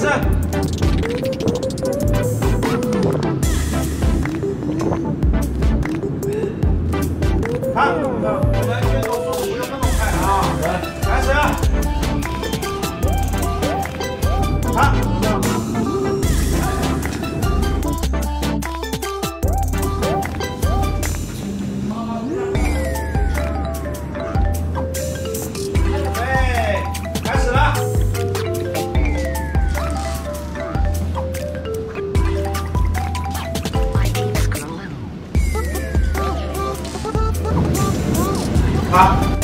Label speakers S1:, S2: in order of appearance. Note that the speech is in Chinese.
S1: 始。看，我们卷轴数5个分钟开啊！开始。看。对，开始了。好。